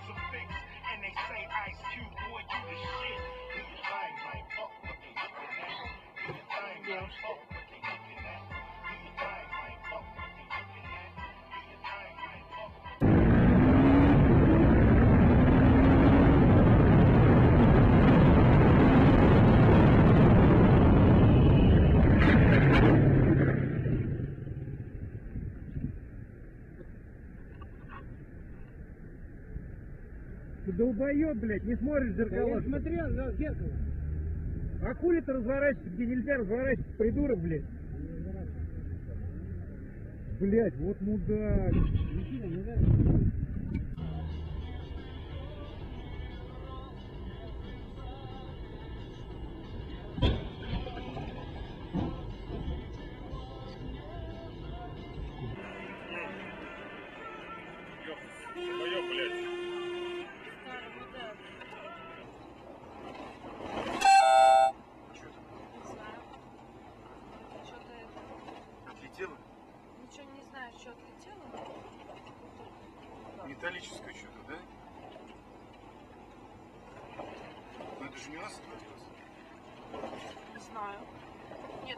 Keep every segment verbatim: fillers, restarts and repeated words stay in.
some fix, and they say Ice Cube, boy, you the shit. Do your thing, like fuck what they looking at. Do your thing, like fuck what they looking at. Do your thing, like fuck what they looking at. Do your thing, like fuck. Ты долбоёб, блядь, не смотришь в зеркало. Да я смотрел, да, в зеркало. А хули ты разворачиваешься, где нельзя разворачиваться, придурок, блядь? Блядь, вот мудак. Ничего, не нравится. Долбоёб, блядь. Отлетело? Ничего не знаю, что отлетело. Металлическое что-то, да? Но это же не у нас отвалилось. Не знаю. Нет.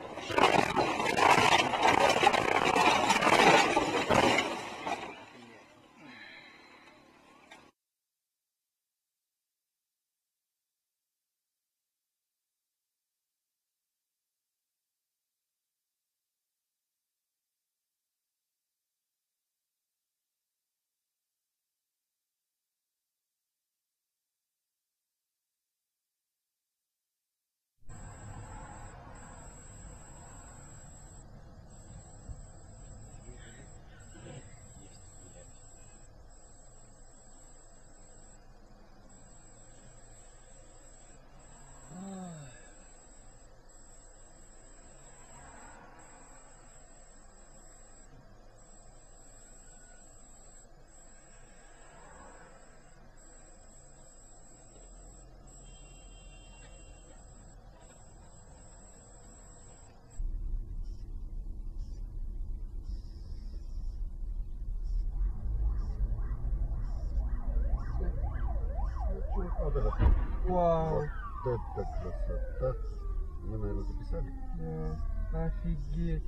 Вот это. Вау. Вот это красота. Мы, наверное, записали? Да, офигеть.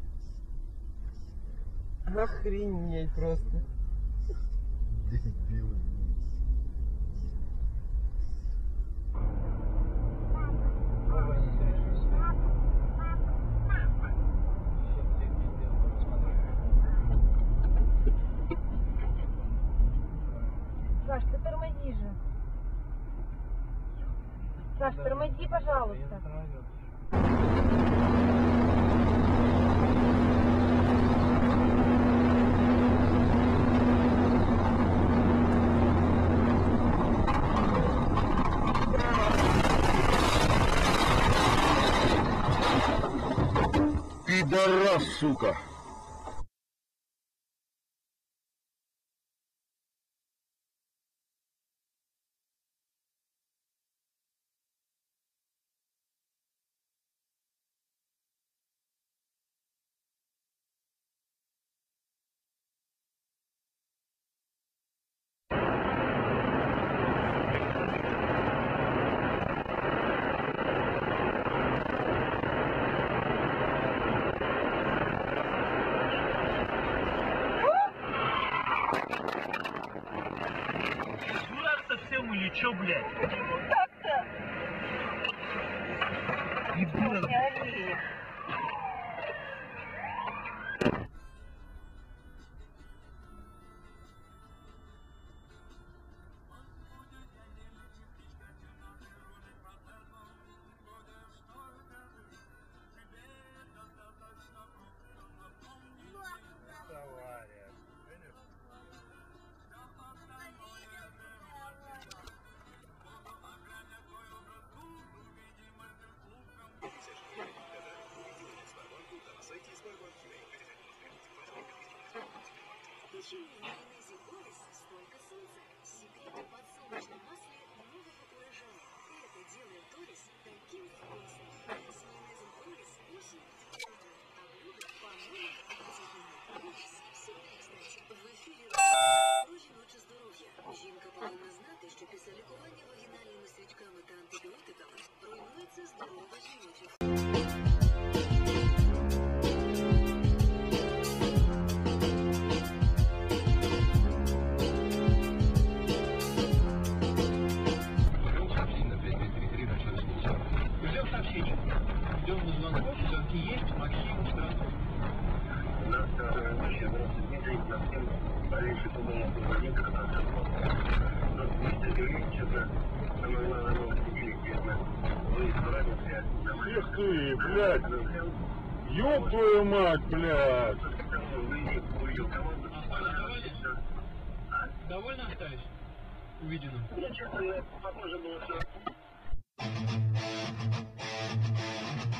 Охренеть просто. Дебил. Саш, ты тормози же. Саш, тормози, пожалуйста. Пидорас, сука! Совсем или чё, блядь? Так-то. Дебила. Не ори. Почему в майонезе Горис столько солнца? Секрет в подсолнечном масле нового урожая. Это делает Горис таким вкусным. С майонезом Горис осень тепло, а блюдо по-моему аппетитнее. Горис всегда кстати. В эфире «Друзі ночі здоров'я». Жінка повинна Эх ты, блядь! Ёб твою мать, блядь! Довольно остались? Увиденным? Ну, честно, похоже было все.